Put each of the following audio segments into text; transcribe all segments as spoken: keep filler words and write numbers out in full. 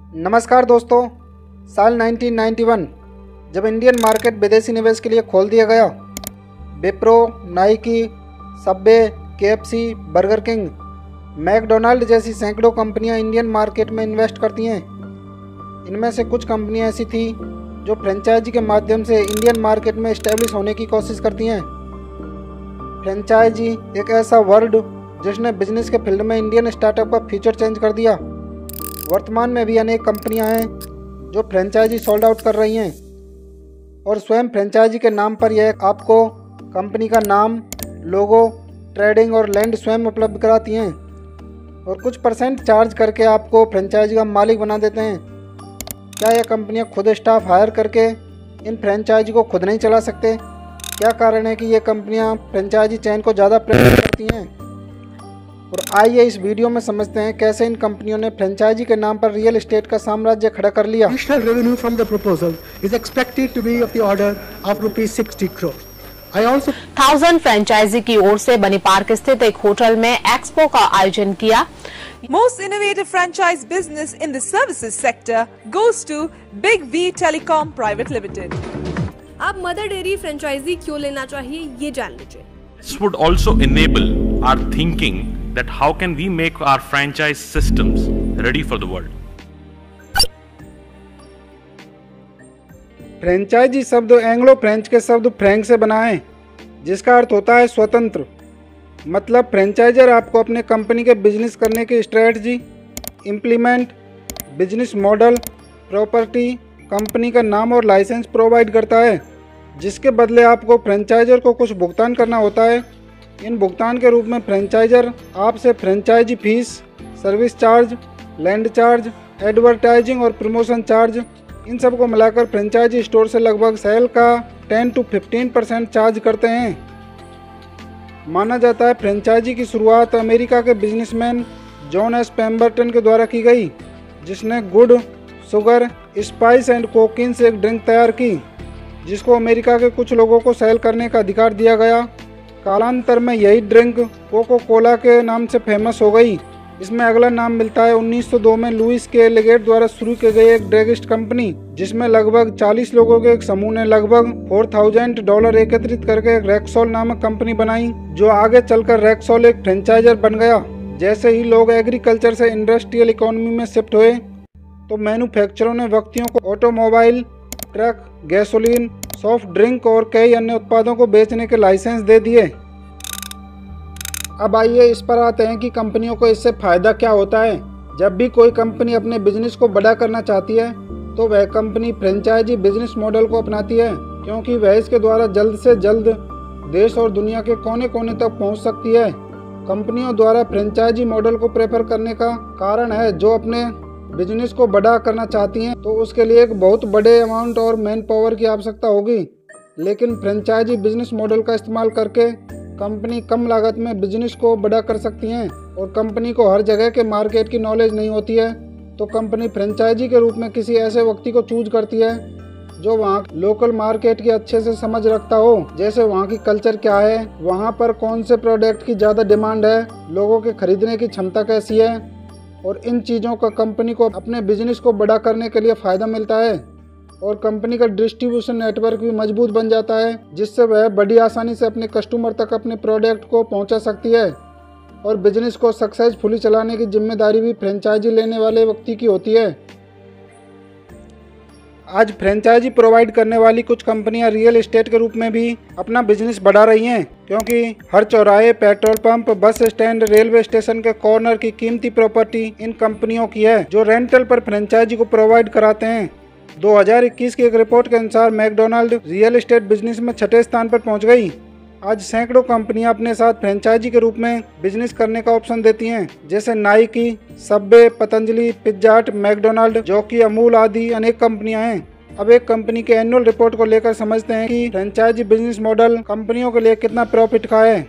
नमस्कार दोस्तों, साल उन्नीस सौ इक्यानवे जब इंडियन मार्केट विदेशी निवेश के लिए खोल दिया गया, Wipro, Nike, Subway, KFC, Burger King, McDonald जैसी सैकड़ों कंपनियां इंडियन मार्केट में इन्वेस्ट करती हैं। इनमें से कुछ कंपनियां ऐसी थी जो फ्रेंचाइजी के माध्यम से इंडियन मार्केट में इस्टेब्लिश होने की कोशिश करती हैं। फ्रेंचाइजी एक ऐसा वर्ड जिसने बिजनेस के फील्ड में इंडियन स्टार्टअप का फ्यूचर चेंज कर दिया। वर्तमान में भी अनेक कंपनियां हैं जो फ्रेंचाइजी सोल्ड आउट कर रही हैं और स्वयं फ्रेंचाइजी के नाम पर यह आपको कंपनी का नाम, लोगो, ट्रेडिंग और लैंड स्वयं उपलब्ध कराती हैं और कुछ परसेंट चार्ज करके आपको फ्रेंचाइजी का मालिक बना देते हैं। क्या यह कंपनियां खुद स्टाफ हायर करके इन फ्रेंचाइजी को खुद नहीं चला सकते? क्या कारण है कि ये कंपनियां फ्रेंचाइजी चेन को ज़्यादा प्रेफर करती हैं? और आइए इस वीडियो में समझते हैं कैसे इन कंपनियों ने फ्रेंचाइजी के नाम पर रियल एस्टेट का साम्राज्य खड़ा कर लिया। Additional revenue from the proposal is expected to be of the order of rupees sixty crore. I also thousand franchisee की ओर से बनी पार्क स्थित एक होटल में एक्सपो का आयोजन किया। Most innovative franchise business in the services sector goes to Big V Telecom Private Limited. आप मदर डेयरी फ्रेंचाइजी क्यों लेना चाहिए ये जान लीजिए। This would also enable our thinking that how can we make our franchise systems ready for the world. Franchisee शब्द Anglo French के शब्द फ्रैंक से बना है, जिसका अर्थ होता है स्वतंत्र। मतलब फ्रेंचाइजर आपको अपने कंपनी के बिजनेस करने की strategy, implement, business model, property, company का नाम और लाइसेंस प्रोवाइड करता है, जिसके बदले आपको फ्रेंचाइजर को कुछ भुगतान करना होता है। इन भुगतान के रूप में फ्रेंचाइजर आपसे franchisee fees, service charge, land charge, advertising और प्रमोशन चार्ज, इन सब को मिलाकर फ्रेंचाइजी स्टोर से लगभग सेल का ten to fifteen percent charge करते हैं। माना जाता है फ्रेंचाइजी की शुरुआत अमेरिका के बिजनेसमैन जॉन एस पेम्बरटन के द्वारा की गई, जिसने गुड़, शुगर, स्पाइस एंड कोकीन से एक ड्रिंक तैयार की, जिसको अमेरिका के कुछ लोगों को सेल करने का अधिकार दिया गया। कालांतर में यही ड्रिंक कोको कोला के नाम से फेमस हो गई। इसमें अगला नाम मिलता है उन्नीस सौ दो में लुइस के लेगेट द्वारा शुरू की गई एक ड्रगिस्ट कंपनी, जिसमें लगभग चालीस लोगों के एक समूह ने लगभग चार हज़ार डॉलर एकत्रित करके एक रैक्सोल नामक कंपनी बनाई, जो आगे चलकर रैक्सोल एक फ्रेंचाइजर बन गया। जैसे ही लोग एग्रीकल्चर से इंडस्ट्रियल इकोनॉमी में शिफ्ट हुए तो मैन्युफैक्चररों ने व्यक्तियों को automobile, truck, gasoline, soft drink और कई अन्य उत्पादों को बेचने के लाइसेंस दे दिए। अब आइए इस पर आते हैं कि कंपनियों को इससे फायदा क्या होता है। जब भी कोई कंपनी अपने बिजनेस को बड़ा करना चाहती है तो वह कंपनी फ्रेंचाइजी बिजनेस मॉडल को अपनाती है, क्योंकि वह इसके द्वारा जल्द से जल्द देश और दुनिया के कोने कोने तक पहुंच सकती है। कंपनियों द्वारा फ्रेंचाइजी मॉडल को प्रेफर करने का कारण है जो अपने बिजनेस को बड़ा करना चाहती हैं तो उसके लिए एक बहुत बड़े अमाउंट और मैन पावर की आवश्यकता होगी, लेकिन फ्रेंचाइजी बिजनेस मॉडल का इस्तेमाल करके कंपनी कम लागत में बिजनेस को बड़ा कर सकती हैं और कंपनी को हर जगह के मार्केट की नॉलेज नहीं होती है, तो कंपनी फ्रेंचाइजी के रूप में किसी ऐसे व्यक्ति को चूज करती है जो वहाँ लोकल मार्केट की अच्छे से समझ रखता हो, जैसे वहाँ की कल्चर क्या है, वहाँ पर कौन से प्रोडक्ट की ज़्यादा डिमांड है, लोगों के खरीदने की क्षमता कैसी है, और इन चीज़ों का कंपनी को अपने बिजनेस को बड़ा करने के लिए फ़ायदा मिलता है और कंपनी का डिस्ट्रीब्यूशन नेटवर्क भी मजबूत बन जाता है, जिससे वह बड़ी आसानी से अपने कस्टमर तक अपने प्रोडक्ट को पहुंचा सकती है। और बिजनेस को सक्सेसफुली चलाने की जिम्मेदारी भी फ्रेंचाइजी लेने वाले व्यक्ति की होती है। आज फ्रेंचाइजी प्रोवाइड करने वाली कुछ कंपनियां रियल एस्टेट के रूप में भी अपना बिजनेस बढ़ा रही हैं, क्योंकि हर चौराहे, petrol pump, bus stand, railway station के कॉर्नर की कीमती प्रॉपर्टी इन कंपनियों की है जो रेंटल पर फ्रेंचाइजी को प्रोवाइड कराते हैं। दो हज़ार इक्कीस की एक रिपोर्ट के अनुसार मैकडोनाल्ड रियल एस्टेट बिजनेस में छठे स्थान पर पहुंच गई। आज सैकड़ों कंपनियां अपने साथ फ्रेंचाइजी के रूप में बिजनेस करने का ऑप्शन देती हैं, जैसे Nike, Subway, Patanjali, Pizza Hut, McDonald, Jockey, Amul आदि अनेक कंपनियां हैं। अब एक कंपनी के एनुअल रिपोर्ट को लेकर समझते हैं कि फ्रेंचाइजी बिजनेस मॉडल कंपनियों के लिए कितना प्रॉफिट का है।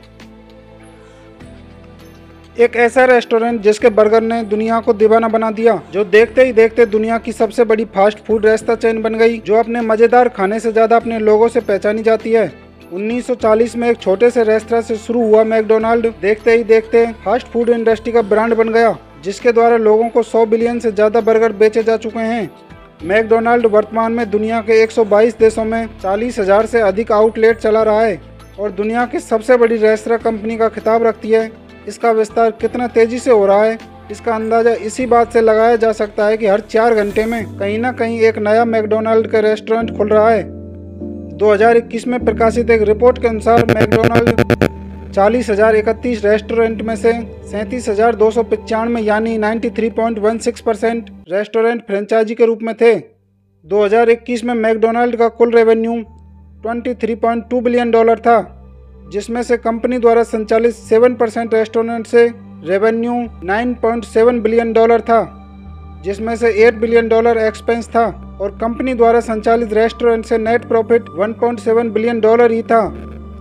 एक ऐसा रेस्टोरेंट जिसके बर्गर ने दुनिया को दीवाना बना दिया, जो देखते ही देखते दुनिया की सबसे बड़ी फास्ट फूड रेस्टोरेंट चेन बन गई, जो अपने मजेदार खाने से ज्यादा अपने लोगों से पहचानी जाती है। उन्नीस सौ चालीस में एक छोटे से रेस्तरां से शुरू हुआ मैकडोनाल्ड देखते ही देखते फास्ट फूड इंडस्ट्री का ब्रांड बन गया, जिसके द्वारा लोगों को सौ बिलियन से ज़्यादा बर्गर बेचे जा चुके हैं। मैकडोनाल्ड वर्तमान में दुनिया के एक सौ बाईस देशों में चालीस हज़ार से अधिक आउटलेट चला रहा है और दुनिया की सबसे बड़ी रेस्तरां कंपनी का खिताब रखती है। इसका विस्तार कितना तेजी से हो रहा है, इसका अंदाज़ा इसी बात से लगाया जा सकता है कि हर चार घंटे में कहीं ना कहीं एक नया मैकडोनाल्ड का रेस्टोरेंट खुल रहा है। दो हज़ार इक्कीस में प्रकाशित एक रिपोर्ट के अनुसार मैकडोनाल्ड चालीस हज़ार इकतीस रेस्टोरेंट में से सैंतीस हज़ार दो सौ पचानवे यानी तिरानवे पॉइंट एक छह परसेंट रेस्टोरेंट फ्रेंचाइजी के रूप में थे। दो हज़ार इक्कीस में मैकडोनाल्ड का कुल रेवेन्यू तेईस पॉइंट दो बिलियन डॉलर था, जिसमें से कंपनी द्वारा संचालित सात परसेंट रेस्टोरेंट से रेवेन्यू नौ पॉइंट सात बिलियन डॉलर था, जिसमें से आठ बिलियन डॉलर एक्सपेंस था और कंपनी द्वारा संचालित रेस्टोरेंट से नेट प्रॉफिट एक पॉइंट सात बिलियन डॉलर ही था।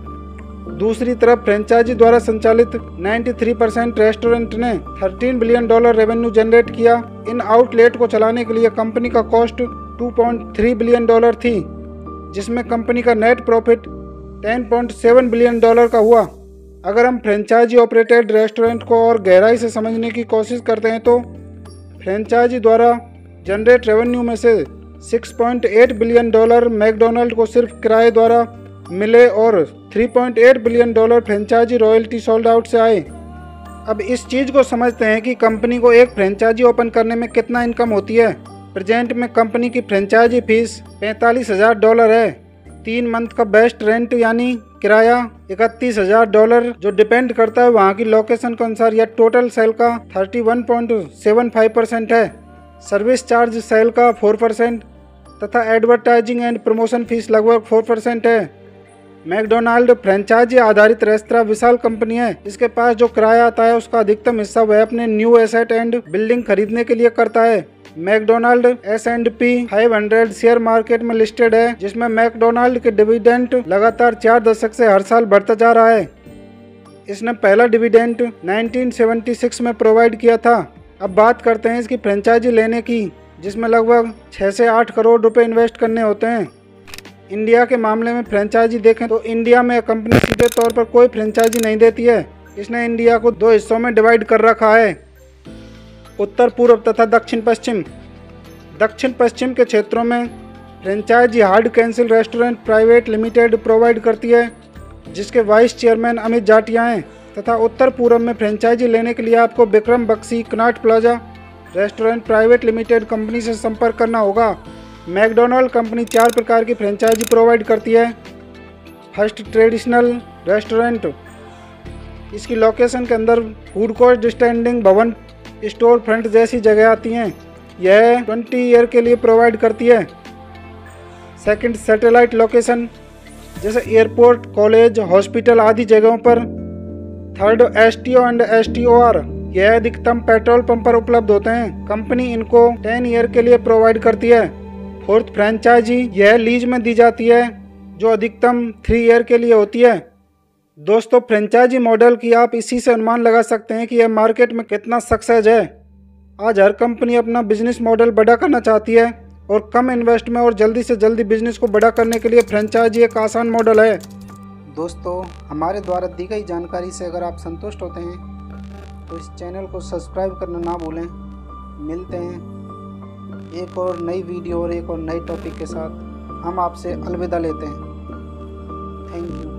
दूसरी तरफ फ्रेंचाइजी द्वारा संचालित तिरानवे परसेंट रेस्टोरेंट ने तेरह बिलियन डॉलर रेवेन्यू जनरेट किया। इन आउटलेट को चलाने के लिए कंपनी का कॉस्ट दो पॉइंट तीन बिलियन डॉलर थी, जिसमें कंपनी का नेट प्रॉफिट दस पॉइंट सात बिलियन डॉलर का हुआ। अगर हम फ्रेंचाइजी ऑपरेटेड रेस्टोरेंट को और गहराई से समझने की कोशिश करते हैं तो फ्रेंचाइजी द्वारा जनरेट रेवेन्यू में से छह पॉइंट आठ बिलियन डॉलर मैकडोनाल्ड को सिर्फ किराए द्वारा मिले और तीन पॉइंट आठ billion dollar franchisee royalty sold out से आए। अब इस चीज़ को समझते हैं कि कंपनी को एक फ्रेंचाइजी ओपन करने में कितना इनकम होती है। प्रेजेंट में कंपनी की फ्रेंचाइजी फीस पैंतालीस हज़ार डॉलर है। तीन मंथ का बेस्ट रेंट यानी किराया इकतीस हज़ार डॉलर, जो डिपेंड करता है वहाँ की लोकेशन के अनुसार, या टोटल सेल का इकतीस पॉइंट सात पाँच परसेंट है। सर्विस चार्ज सेल का चार परसेंट तथा एडवर्टाइजिंग एंड प्रमोशन फीस लगभग चार परसेंट है। मैकडोनाल्ड फ्रेंचाइजी आधारित रेस्तरां विशाल कंपनी है। इसके पास जो किराया आता है उसका अधिकतम हिस्सा वह अपने न्यू एसेट एंड बिल्डिंग खरीदने के लिए करता है। मैकडोनाल्ड एस एंड पी पाँच सौ शेयर मार्केट में लिस्टेड है, जिसमें मैकडोनाल्ड के डिविडेंड लगातार चार दशक से हर साल बढ़ता जा रहा है। इसने पहला डिविडेंड उन्नीस सौ छिहत्तर में प्रोवाइड किया था। अब बात करते हैं इसकी फ्रेंचाइजी लेने की, जिसमें लगभग छह से आठ करोड़ रुपए इन्वेस्ट करने होते हैं। इंडिया के मामले में फ्रेंचाइजी देखें तो इंडिया में कंपनी सीधे तौर पर कोई फ्रेंचाइजी नहीं देती है। इसने इंडिया को दो हिस्सों में डिवाइड कर रखा है, उत्तर पूर्व तथा दक्षिण पश्चिम। दक्षिण पश्चिम के क्षेत्रों में franchisee Hardcastle restaurant private limited provide करती है, जिसके वाइस चेयरमैन अमित जाटिया हैं, तथा उत्तर पूर्व में फ्रेंचाइजी लेने के लिए आपको Vikram Bakshi Connaught Plaza restaurant private limited company से संपर्क करना होगा। मैकडोनाल्ड कंपनी चार प्रकार की फ्रेंचाइजी प्रोवाइड करती है। फर्स्ट ट्रेडिशनल रेस्टोरेंट, इसकी लोकेशन के अंदर फूड कोर्ट, स्टैंडिंग भवन, स्टोर फ्रंट जैसी जगह आती हैं। यह बीस ईयर के लिए प्रोवाइड करती है। सेकंड सैटेलाइट लोकेशन, जैसे एयरपोर्ट, कॉलेज, हॉस्पिटल आदि जगहों पर। Third S T O and S T O R, यह अधिकतम पेट्रोल पंप पर उपलब्ध होते हैं। कंपनी इनको दस ईयर के लिए प्रोवाइड करती है। फोर्थ फ्रेंचाइजी, यह लीज में दी जाती है, जो अधिकतम थ्री ईयर के लिए होती है। दोस्तों, फ्रेंचाइजी मॉडल की आप इसी से अनुमान लगा सकते हैं कि यह मार्केट में कितना सक्सेस है। आज हर कंपनी अपना बिजनेस मॉडल बड़ा करना चाहती है और कम इन्वेस्ट में और जल्दी से जल्दी बिजनेस को बड़ा करने के लिए फ्रेंचाइजी एक आसान मॉडल है। दोस्तों, हमारे द्वारा दी गई जानकारी से अगर आप संतुष्ट होते हैं तो इस चैनल को सब्सक्राइब करना ना भूलें। मिलते हैं एक और नई वीडियो और एक और नई टॉपिक के साथ। हम आपसे अलविदा लेते हैं। Thank you.